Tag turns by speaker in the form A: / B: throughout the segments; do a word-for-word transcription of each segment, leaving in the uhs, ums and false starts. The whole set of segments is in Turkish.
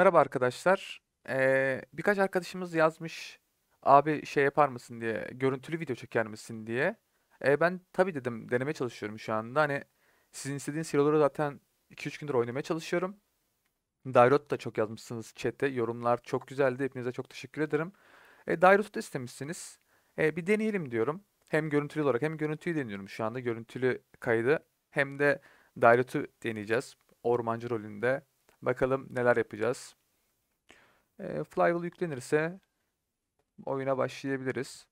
A: Merhaba arkadaşlar. Ee, birkaç arkadaşımız yazmış, abi şey yapar mısın diye, görüntülü video çeker misin diye. Ee, ben tabii dedim, denemeye çalışıyorum şu anda. Hani sizin istediğiniz hero'ları zaten iki üç gündür oynamaya çalışıyorum. Dairot da çok yazmışsınız chat'te. Yorumlar çok güzeldi. Hepinize çok teşekkür ederim. E, Dairot'u da istemişsiniz. E, bir deneyelim diyorum. Hem görüntülü olarak hem görüntüyü deniyorum şu anda. Görüntülü kaydı. Hem de Dairot'u deneyeceğiz. Ormancı rolünde. Bakalım neler yapacağız. E, Flywheel yüklenirse oyuna başlayabiliriz.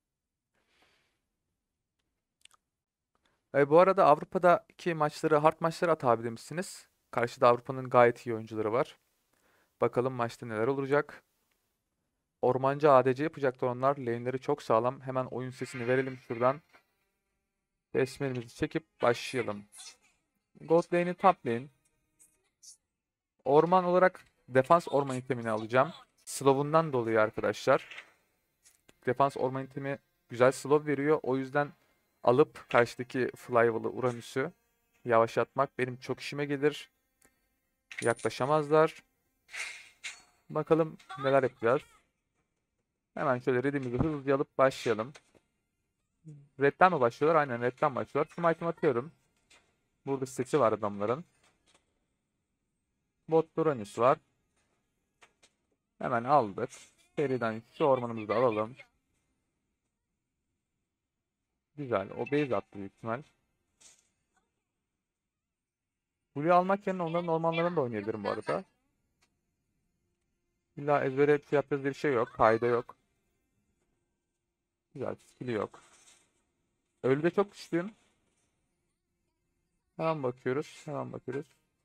A: E, bu arada Avrupa'daki maçları, hard maçları at abi demişsiniz. Karşıda Avrupa'nın gayet iyi oyuncuları var. Bakalım maçta neler olacak. Ormancı A D C yapacaktı onlar. Lane'leri çok sağlam. Hemen oyun sesini verelim şuradan. Besmelemizi çekip başlayalım. Gold lane'i top lane. Orman olarak defans orman itemini alacağım. Slow'undan dolayı arkadaşlar. Defans orman itemi güzel slow veriyor. O yüzden alıp karşıdaki Flyval'ı, Uranüs'ü yavaşlatmak benim çok işime gelir. Yaklaşamazlar. Bakalım neler yapacağız. Hemen şöyle redimizi hızlıca alıp başlayalım. Red'den mi başlıyorlar? Aynen red'den başlıyorlar. Smite'ımı atıyorum. Burada sesi var adamların. Bot Uranüs var. Hemen aldık. Seriden şu ormanımızı da alalım. Güzel. O base attı büyük ihtimal. Blue almak yerine onların ormanlarını da oynayabilirim bu arada. İlla ezbere bir şey yapacağız diye bir şey yok. Kayda yok. Güzel. Skill'i yok. Ölüde çok güçlüyüm. Hemen bakıyoruz. Hemen bakıyoruz.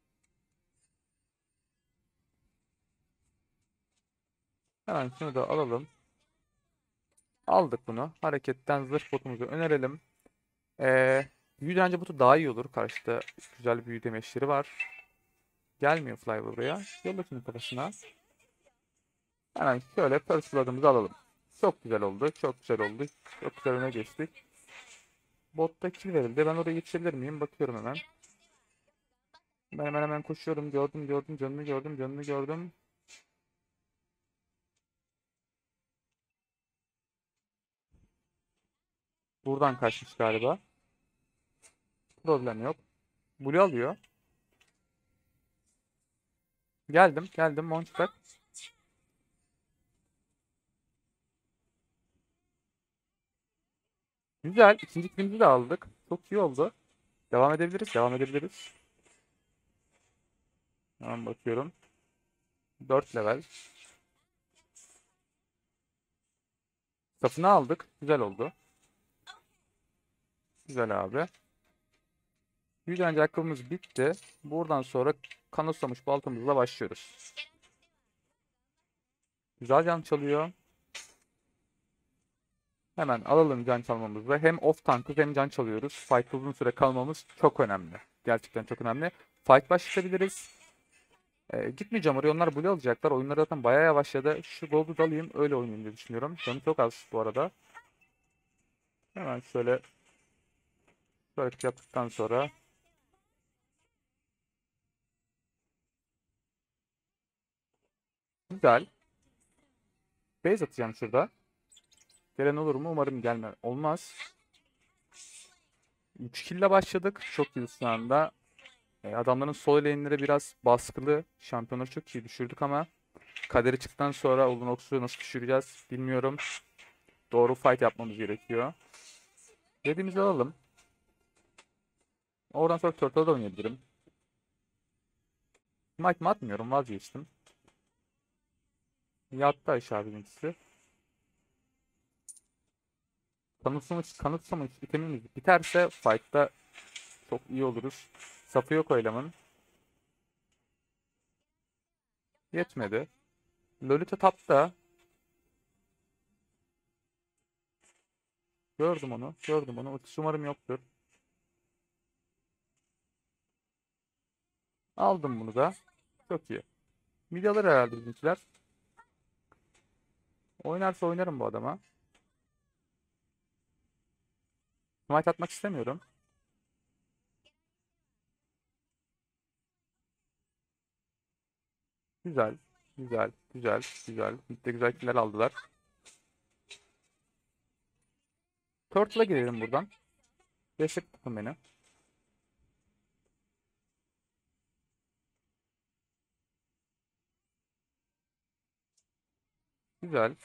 A: Hemen şunu da alalım. Aldık bunu. Hareketten zırh botumuzu önerelim. Ee, büyü direnci botu daha iyi olur. Karşıda güzel büyü demeçleri var. Gelmiyor Fly buraya. Yolla şimdi kafasına. Hemen şöyle first blood'ımızı alalım. Çok güzel oldu. Çok güzel oldu. Çok güzel öne geçtik. Botta kill verildi. Ben oraya yetişebilir miyim? Bakıyorum hemen. Ben hemen hemen koşuyorum. Gördüm gördüm. Canını gördüm. Canını gördüm. Buradan kaçmış galiba. Problem yok. Blue alıyor. Geldim. Geldim. Monster. Güzel. İkinci killimizi de aldık. Çok iyi oldu. Devam edebiliriz. Devam edebiliriz. Hemen bakıyorum. dört level. Safını aldık. Güzel oldu. Güzel abi. Yüz ayakkabımız bitti. Buradan sonra kanoslamış baltamızla başlıyoruz. Güzel can çalıyor. Hemen alalım can çalmamızı. Hem off tankız hem can çalıyoruz. Fight uzun süre kalmamız çok önemli. Gerçekten çok önemli. Fight başlatabiliriz. Ee, gitmeyeceğim oraya. Onlar blue alacaklar. Oyunlar zaten bayağı yavaşladı. Şu gold'u da alayım. Öyle oynayayım diye düşünüyorum. Canı çok az bu arada. Hemen şöyle şöyle yaptıktan sonra güzel. Base atacağım şurada. Gelen olur mu? Umarım gelme. Olmaz. üç kill ile başladık. Çok iyi şu anda. E, adamların sol lane'leri biraz baskılı. Şampiyonları çok iyi düşürdük ama kaderi çıktıktan sonra Ulnox'u nasıl düşüreceğiz bilmiyorum. Doğru fight yapmamız gerekiyor. Dediğimizi alalım. Oradan sonra Turtle'da da oynayabilirim. Smite mi atmıyorum, vazgeçtim. Yattı aşağı birincisi. Kanıtsamış, kanıtsamış itemimiz biterse fight'ta çok iyi oluruz. Sapı yok o elemanın. Yetmedi. Lolita tapta. Gördüm onu. Gördüm onu. Ultisi umarım yoktur. Aldım bunu da. Çok iyi. Mid alır herhalde bizimkiler. Oynarsa oynarım bu adama. Smite atmak istemiyorum. Güzel. Güzel, güzel, güzel. Mid'de güzel killer aldılar. Turtle'a girelim buradan. Destek tutun beni. Güzel.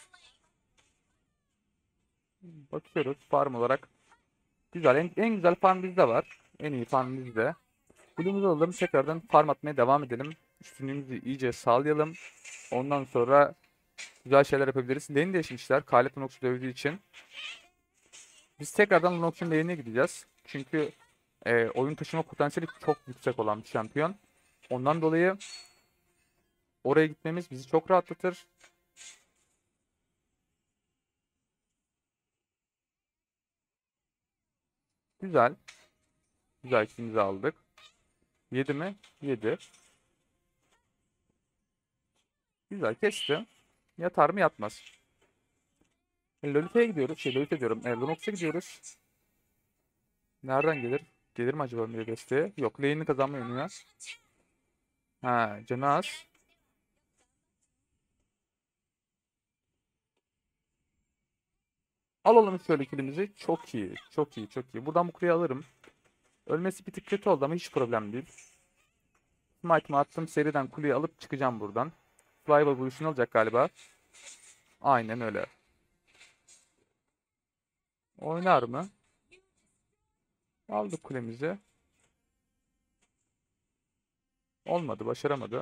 A: Bakıyoruz farm olarak. Güzel. En, en güzel farm bizde var. En iyi farm bizde. Blue'umuzu alalım. Tekrardan farm atmaya devam edelim. Üstünlüğümüzü iyice sağlayalım. Ondan sonra güzel şeyler yapabiliriz. Lane değişmişler. Khaled Lunox'u dövdüğü için. Biz tekrardan Lunox'un lane'ine gideceğiz. Çünkü e, oyun taşıma potansiyeli çok yüksek olan bir şampiyon. Ondan dolayı oraya gitmemiz bizi çok rahatlatır. Güzel. Güzel ikimizi aldık. Yedi mi? Yedi. Güzel kesti. Yatar mı? Yatmaz. E, Lolita'ya gidiyoruz. Şey Lolita diyorum. E, Lunox'a gidiyoruz. Nereden gelir? Gelir mi acaba bir desteğe? Yok. Lane'ini kazanmayı oynuyor. Ha, canı az. Alalım şöyle kilimizi. Çok iyi. Çok iyi. Çok iyi. Buradan bu kuleyi alırım. Ölmesi bir tık kötü oldu ama hiç problem değil. Smite'ımı attım. Seriden kuleyi alıp çıkacağım buradan. Flyable Blue'sunu alacak galiba. Aynen öyle. Oynar mı? Aldık kulemizi. Olmadı. Başaramadı.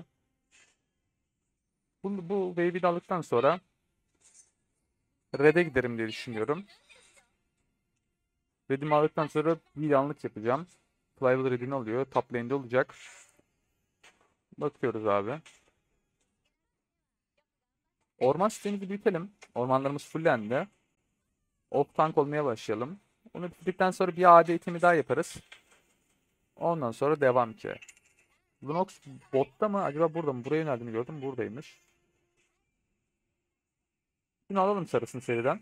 A: Bu, bu wave'i de aldıktan sonra Red'e giderim diye düşünüyorum. Red'imi aldıktan sonra bir yanlık yapacağım. Flyable Red'ini alıyor. Top lane'de olacak. Bakıyoruz abi. Orman sistemimizi büyütelim. Ormanlarımız fullendi. Off tank olmaya başlayalım. Onu bitirdikten sonra bir A D itemi daha yaparız. Ondan sonra devam ki. Lunox botta mı? Acaba burada mı? Buraya yöneldiğini gördüm. Buradaymış. Bunu alalım sarısını seriden.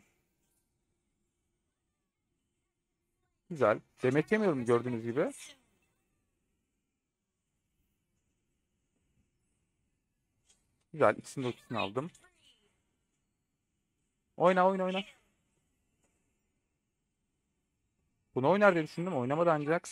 A: Güzel. Demet yemiyorum gördüğünüz gibi. Güzel. İkisini de ikisini aldım. Oyna oyna oyna. Bunu oynar diye düşündüm. Oynamadı ancak.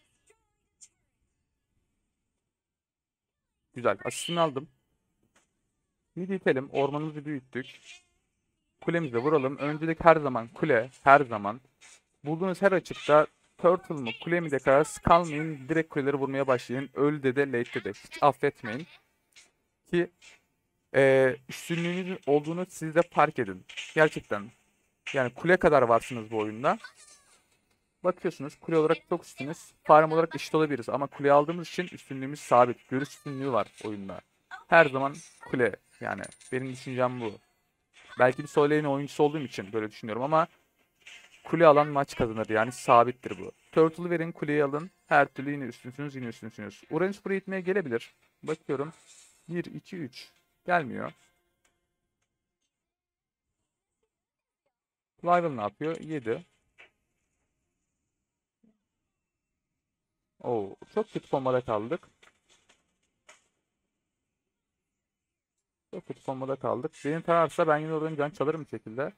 A: Güzel. Asistini aldım. Bir itelim. Ormanımızı büyüttük. Kulemize vuralım. Öncelik her zaman kule. Her zaman. Bulduğunuz her açıkta Turtle mı kule mi de kararsız kalmayın. Direkt kuleleri vurmaya başlayın. Öldü de late'de de. Hiç affetmeyin. Ki e, üstünlüğünüzün olduğunu siz de fark edin. Gerçekten. Yani kule kadar varsınız bu oyunda. Bakıyorsunuz kule olarak çok üstünüz. Farm olarak eşit olabiliriz. Ama kule aldığımız için üstünlüğümüz sabit. Görüş üstünlüğü var oyunda. Her zaman kule. Yani benim düşüncem bu. Belki bir solo lane oyuncusu olduğum için böyle düşünüyorum ama kule alan maç kazanır. Yani sabittir bu. Turtle'ı verin, kuleyi alın. Her türlü yine üstünsünüz, yine üstünsünüz. Uranüs buraya itmeye gelebilir. Bakıyorum. bir, iki, üç. Gelmiyor. Rival ne yapıyor? yedi. Oo, çok kötü kombada kaldık. Çok kötü kombada kaldık. Beni tararsa ben yine oradan can çalarım bir şekilde.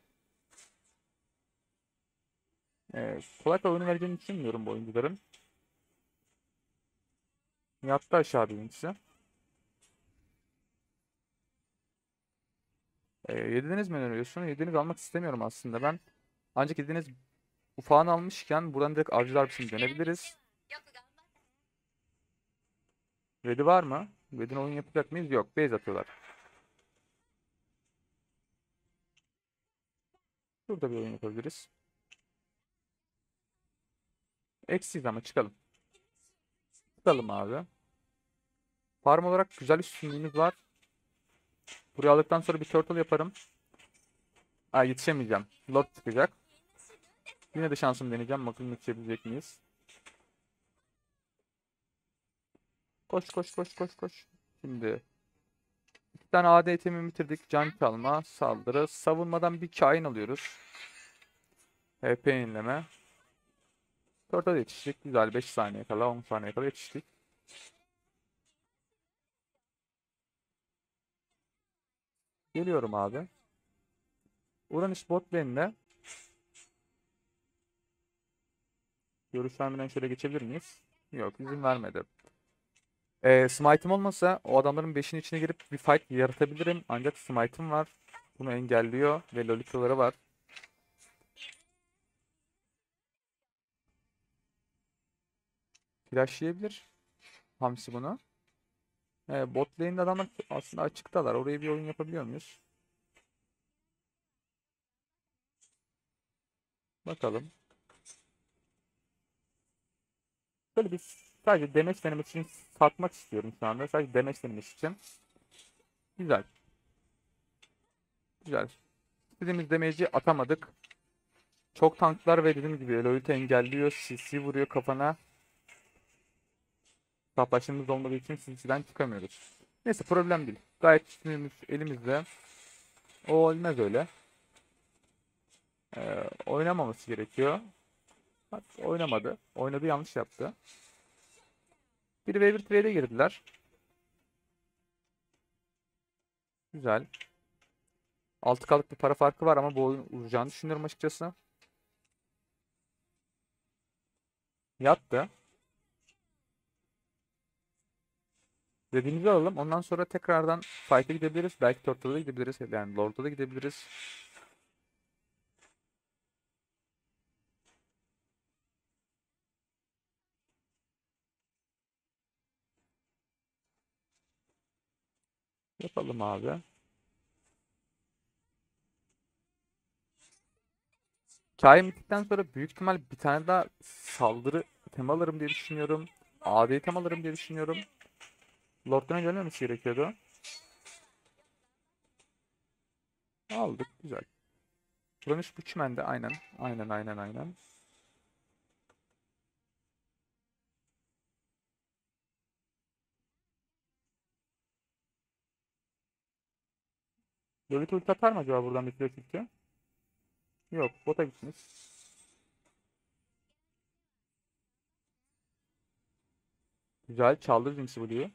A: Ee, kolay kolay oyunu vereceğini düşünmüyorum bu oyuncuların. Yattı aşağı birincisi. Ee, yediniz mi öneriyorsun? Yediniz almak istemiyorum aslında ben. Ancak yediniz ufağını almışken buradan direkt avcılar için dönebiliriz. Ready var mı? Ready'nin oyun yapacak mıyız? Yok. Base atıyorlar. Burada bir oyun yapabiliriz. Eksiyiz ama çıkalım. Çıkalım abi. Farm olarak güzel üstünlüğümüz var. Buraya aldıktan sonra bir turtle yaparım. Aa, yetişemeyeceğim. Lord çıkacak. Yine de şansımı deneyeceğim. Bakalım yetişebilecek miyiz? Koş koş koş koş koş. Şimdi iki tane A D itemi bitirdik. Can çalma, saldırı. Savunmadan bir kain alıyoruz. H P yenileme. Turtle yetiştik. Güzel. beş saniye kala, on saniye kala yetiştik. Geliyorum abi. Uranüs bot lane'de. Görüş vermeden şöyle geçebilir miyiz? Yok, izin vermedi. Ee, smite'ım olmasa o adamların beşinin içine girip bir fight yaratabilirim. Ancak smite'ım var. Bunu engelliyor ve lolitaları var. Flashlayabilir Hamsi bunu. Ee, bot lane'de adamlar aslında açıktalar. Oraya bir oyun yapabiliyor muyuz? Bakalım. Böyle bir sadece damage denemesi için satmak istiyorum şu anda. Sadece damage denemesi için. Güzel. Güzel. İstediğimiz damage'i atamadık. Çok tanklar ve dediğim gibi Eloy'u engelliyor. C C vuruyor kafana. Saplaşımız olmadığı için C C'den çıkamıyoruz. Neyse, problem değil. Gayet üstünlüğümüz elimizde. O olmaz öyle. Ee, oynamaması gerekiyor. Bak, oynamadı. Oynadı, yanlış yaptı. Bir ve bir trade'e girdiler. Güzel. altı kalık bir para farkı var ama bu oyun uzayacağını düşünüyorum açıkçası. Yattı. Dediğimizi alalım. Ondan sonra tekrardan fight'e gidebiliriz. Belki Turtle'a da gidebiliriz. Yani Lord'a da gidebiliriz. Yapalım abi. Kain bittikten sonra büyük ihtimal bir tane daha saldırı item alırım diye düşünüyorum. A D item alırım diye düşünüyorum. Lord'dan önce ölmemesi gerekiyordu. Aldık. Güzel. Kronos Butchman'de aynen. Aynen aynen aynen. Lolita ulti atar mı acaba buradan bir klasikçi? Yok. Bota gitmiş. Güzel. Çaldı Jinx'i Blue'yu.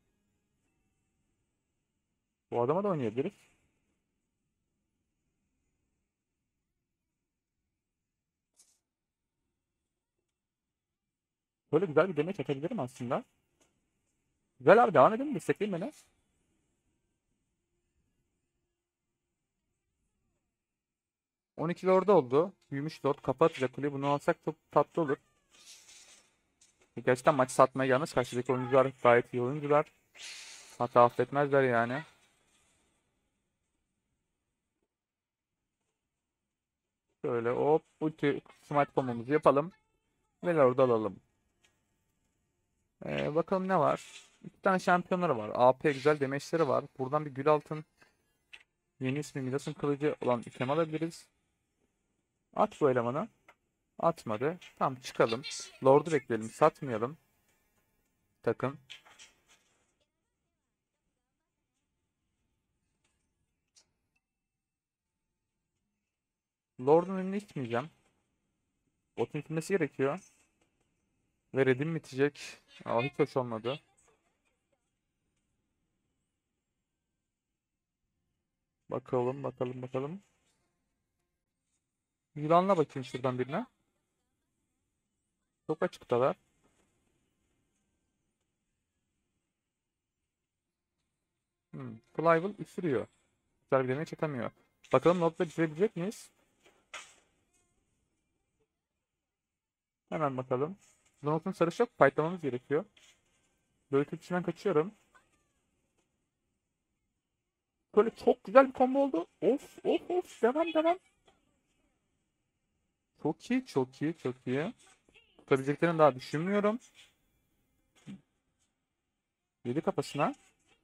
A: Bu adama da oynayabiliriz. Böyle güzel bir damage atabilirim aslında. Güzel abi, devam edelim. Destekleyin beni. on iki Lord oldu. Büyümüş Lord. Kafa atacak kuleyi. Bunu alsak çok tatlı olur. Gerçekten maçı satmaya gelmez. Karşıdaki oyuncular gayet iyi oyuncular. Hatta affetmezler yani. Şöyle hop ulti smite combo'muzu yapalım. Ve Lord'u alalım. Ee, bakalım ne var. İki tane şampiyonları var. A P güzel damage'leri var. Buradan bir gül altın. Yeni ismi Midas'ın kılıcı olan item alabiliriz. At bu elemanı. Atmadı. Tamam, çıkalım. Lord'u bekleyelim. Satmayalım. Takım. Lord'un önüne gitmeyeceğim. Botun gitmesi gerekiyor. Ve red'im bitecek. Aa, hiç hoş olmadı. Bakalım bakalım bakalım. Yılanla bakayım şuradan birine. Çok açıktalar. Hmm. Flyval ısırıyor. Güzel bir deney çekemiyor. Bakalım Lord'la bitirebilecek miyiz? Hemen bakalım. Zonot'un sarısı yok. Fightlamamız gerekiyor. Böyle içinden kaçıyorum. Böyle çok güzel bir combo oldu. Of of of. Devam devam. Çok iyi çok iyi çok iyi. Tutabileceklerini daha düşünmüyorum. Yedi kafasına.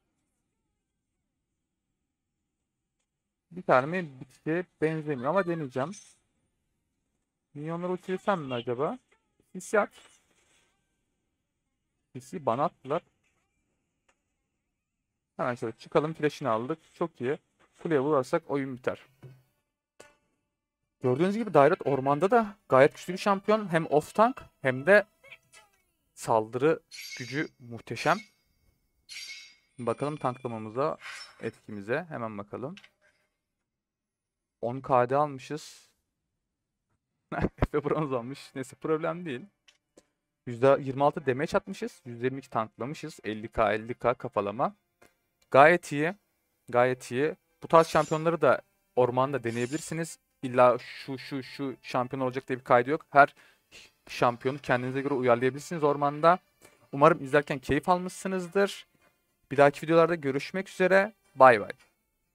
A: Bir tane mi bitkiye benzemiyor ama deneyeceğim. Minyonları uçursam mı acaba? Hissiyat. Hissi bana attılar. Hemen şöyle çıkalım. Flash'ini aldık. Çok iyi. Kuleye vurarsak oyun biter. Gördüğünüz gibi Dairet ormanda da gayet güçlü bir şampiyon. Hem off tank hem de saldırı gücü muhteşem. Bakalım tanklamamıza, etkimize. Hemen bakalım. on K D almışız. Efe bronz almış. Neyse, problem değil. yüzde yirmi altı damage atmışız. yüzde yirmi iki tanklamışız. elli K elli K kafalama. Gayet iyi. Gayet iyi. Bu tarz şampiyonları da ormanda deneyebilirsiniz. İlla şu şu şu şampiyon olacak diye bir kaydı yok. Her şampiyonu kendinize göre uyarlayabilirsiniz ormanda. Umarım izlerken keyif almışsınızdır. Bir dahaki videolarda görüşmek üzere. Bay bay.